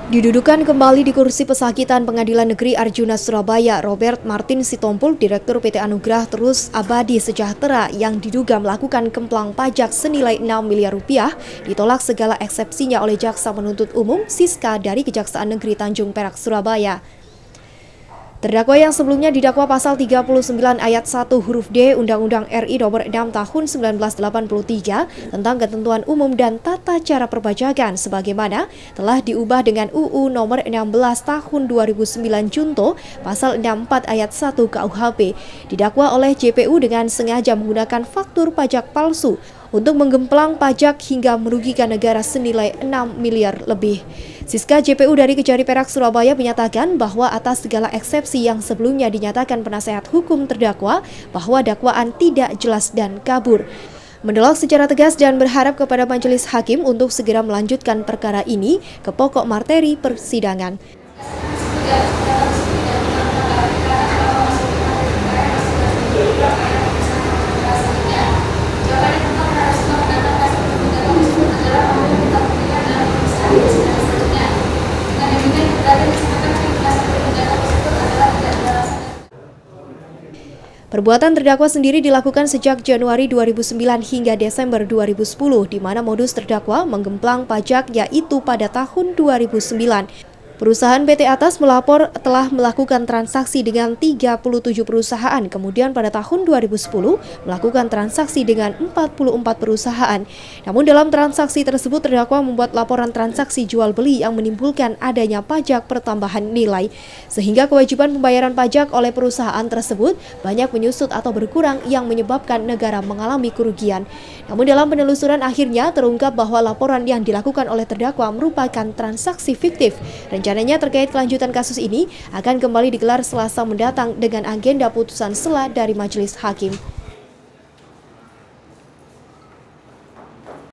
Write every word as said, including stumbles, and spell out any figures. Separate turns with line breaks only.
Didudukan kembali di kursi pesakitan Pengadilan Negeri Arjuna Surabaya, Robert Martin Sitompul, Direktur P T Anugrah Terus Abadi Sejahtera yang diduga melakukan kemplang pajak senilai enam miliar rupiah, ditolak segala eksepsinya oleh Jaksa Penuntut Umum Siska dari Kejaksaan Negeri Tanjung Perak, Surabaya. Terdakwa yang sebelumnya didakwa pasal tiga puluh sembilan ayat satu huruf D Undang-Undang R I Nomor enam Tahun sembilan belas delapan puluh tiga tentang ketentuan umum dan tata cara perpajakan sebagaimana telah diubah dengan U U Nomor enam belas Tahun dua ribu sembilan Junto pasal enam puluh empat ayat satu K U H P, didakwa oleh J P U dengan sengaja menggunakan faktur pajak palsu untuk menggemplang pajak hingga merugikan negara senilai enam miliar lebih. Siska J P U dari Kejari Perak, Surabaya menyatakan bahwa atas segala eksepsi yang sebelumnya dinyatakan penasehat hukum terdakwa bahwa dakwaan tidak jelas dan kabur, menolak secara tegas dan berharap kepada majelis hakim untuk segera melanjutkan perkara ini ke pokok materi persidangan. Perbuatan terdakwa sendiri dilakukan sejak Januari dua ribu sembilan hingga Desember dua ribu sepuluh, di mana modus terdakwa menggemplang pajak yaitu pada tahun dua ribu sembilan. Perusahaan P T atas melapor telah melakukan transaksi dengan tiga puluh tujuh perusahaan, kemudian pada tahun dua ribu sepuluh melakukan transaksi dengan empat puluh empat perusahaan. Namun dalam transaksi tersebut terdakwa membuat laporan transaksi jual beli yang menimbulkan adanya pajak pertambahan nilai, sehingga kewajiban pembayaran pajak oleh perusahaan tersebut banyak menyusut atau berkurang yang menyebabkan negara mengalami kerugian. Namun dalam penelusuran akhirnya terungkap bahwa laporan yang dilakukan oleh terdakwa merupakan transaksi fiktif. Rencananya terkait kelanjutan kasus ini akan kembali digelar Selasa mendatang dengan agenda putusan sela dari majelis hakim.